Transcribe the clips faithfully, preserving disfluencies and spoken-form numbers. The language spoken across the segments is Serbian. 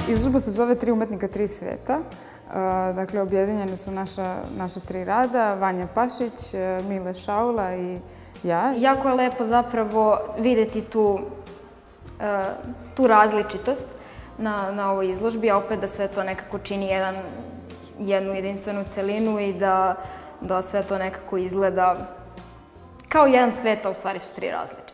Izložba se zove Tri umetnika, tri sveta. Dakle, objedinjene su naša, naša tri rada, Vanja Pašić, Mile Šaula i ja. Jako je lepo zapravo videti tu, tu različitost na, na ovoj izložbi, a opet da sve to nekako čini jedan, jednu jedinstvenu celinu i da, da sve to nekako izgleda kao jedan svet, a u stvari su tri različite.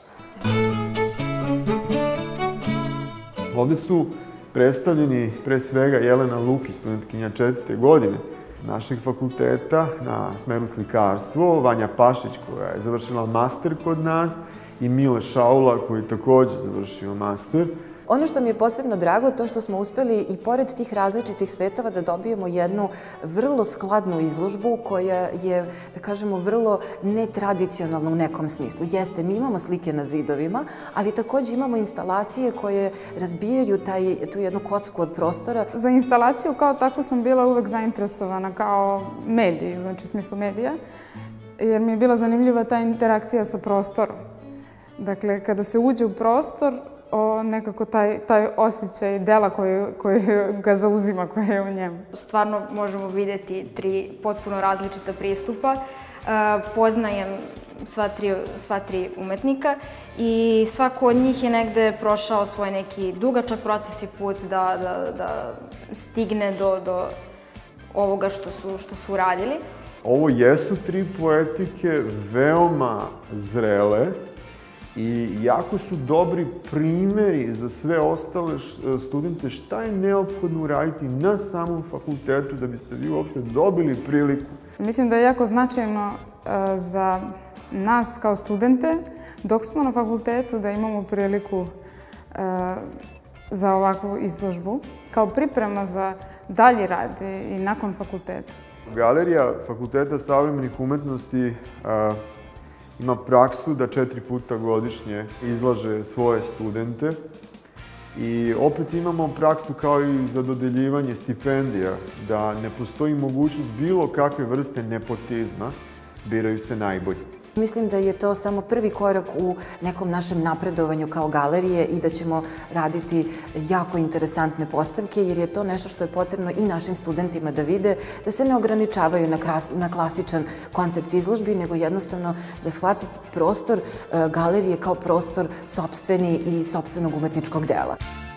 Ovde su predstavljeni pre svega Jelena Lukić, studentkinja četvrte godine našeg fakulteta na smeru slikarstvo, Vanja Pašić koja je završila master kod nas i Mile Šaula koji je takođe završio master. Ono što mi je posebno drago je to što smo uspeli i pored tih različitih svetova da dobijemo jednu vrlo skladnu izložbu koja je, da kažemo, vrlo netradicionalna u nekom smislu. Jeste, mi imamo slike na zidovima, ali takođe imamo instalacije koje razbijaju taj, tu jednu kocku od prostora. Za instalaciju kao tako sam bila uvek zainteresovana kao medij, znači u smislu medija, jer mi je bila zanimljiva ta interakcija sa prostorom. Dakle, kada se uđe u prostor, o nekako taj, taj osjećaj dela koji, koji ga zauzima, koji je u njemu. Stvarno možemo videti tri potpuno različita pristupa. Poznajem sva tri, sva tri umetnika i svako od njih je negde prošao svoj neki dugačak proces i put da, da, da stigne do, do ovoga što su, što su uradili. Ovo jesu tri poetike veoma zrele, i jako su dobri primeri za sve ostale studente šta je neophodno uraditi na samom fakultetu da biste vi uopšte dobili priliku. Mislim da je jako značajno za nas kao studente, dok smo na fakultetu, da imamo priliku za ovakvu izložbu, kao priprema za dalji rad i nakon fakulteta. Galerija Fakulteta savremenih umetnosti ima praksu da četiri puta godišnje izlaže svoje studente i opet imamo praksu kao i za dodeljivanje stipendija, da ne postoji mogućnost bilo kakve vrste nepotizma, biraju se najbolji. Mislim da je to samo prvi korak u nekom našem napredovanju kao galerije i da ćemo raditi jako interesantne postavke, jer je to nešto što je potrebno i našim studentima da vide, da se ne ograničavaju na, na klasičan koncept izložbi, nego jednostavno da shvate prostor galerije kao prostor sopstveni i sopstvenog umetničkog dela.